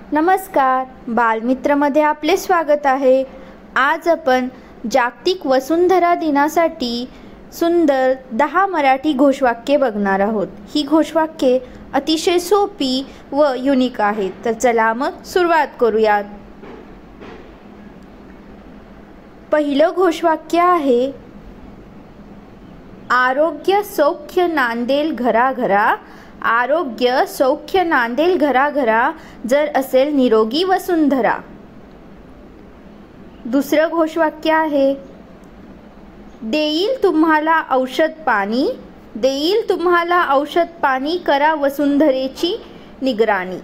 नमस्कार, बालमित्रमध्ये आपले स्वागत आहे। आज आपण जागतिक वसुंधरा दिनासाठी सुंदर 10 मराठी घोषवाक्ये बघणार आहोत। ही घोषवाक्ये अतिशय सोपी व युनिक आहेत। तर चला मग सुरुवात करूयात। पहिलं घोषवाक्य आहे, आरोग्य सौख्य नांदेल घराघरा, आरोग्य सौख्य नांदेल घराघरा, जर असेल निरोगी वसुंधरा। दुसरं घोषवाक्य आहे, देईल तुम्हाला औषध पाणी, देईल तुम्हाला औषध पाणी, करा वसुंधरेची निगराणी।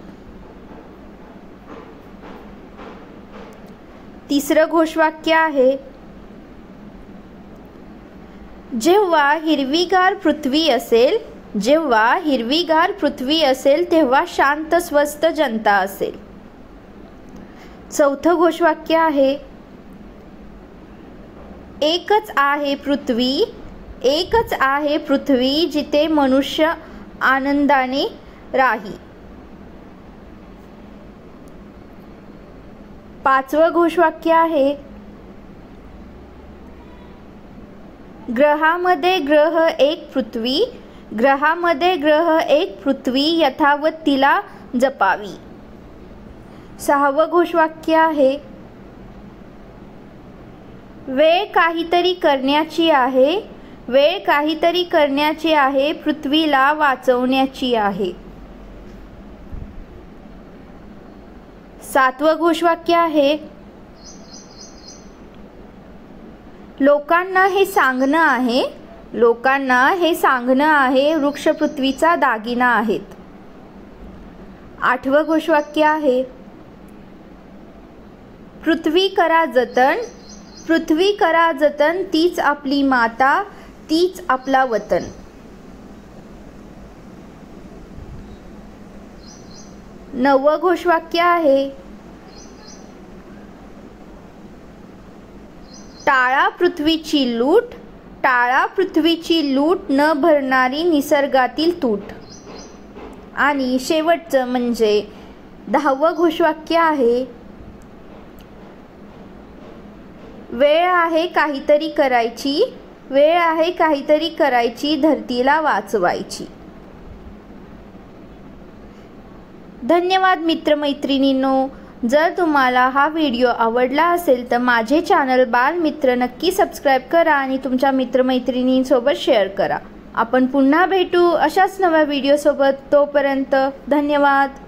तिसरं घोषवाक्य आहे, जेव्हा हिरवीगार पृथ्वी असेल, जेव्हा हिरवीगार पृथ्वी असेल, तेव्हा शांत स्वस्थ जनता असेल। चौथं घोषवाक्य आहे, एकच आहे पृथ्वी, एकच आहे पृथ्वी, जिथे मनुष्य आनंदाने राही। पाचवं घोषवाक्य आहे, ग्रहामध्ये ग्रह एक पृथ्वी, ग्रहामध्ये ग्रह एक पृथ्वी, यथावत तिला जपावी। सहावं घोषवाक्य आहे, वेळ काहीतरी करण्याची आहे, वेळ काहीतरी करण्याची आहे, पृथ्वीला वाचवण्याची आहे। सातवं घोषवाक्य आहे, लोकांना हे सांगणं आहे, लोकांना हे सांगणं आहे, वृक्ष पृथ्वीचा दागिना आहेत। आठवं घोषवाक्य आहे, पृथ्वी करा जतन, पृथ्वी करा जतन, तीच आपली माता, तीच आपला वतन। नववं घोषवाक्य आहे, टाळा पृथ्वीची लूट, टाळा पृथ्वीची लूट, न भरणारी निसर्गातील तूट। आणि शेवटचं म्हणजे 10वं घोषवाक्य आहे, वेळ आहे काहीतरी करायची, वेळ आहे काहीतरी करायची, धरतीला वाचवायची। धन्यवाद मित्रमैत्रिणींनो। जर तुम्हाला हा व्हिडिओ आवडला असेल तर माझे चॅनल बालमित्र नक्की सबस्क्राईब करा आणि तुमच्या मित्रमैत्रिणींसोबत शेअर करा। आपण पुन्हा भेटू अशाच नव्या व्हिडिओसोबत। तोपर्यंत धन्यवाद।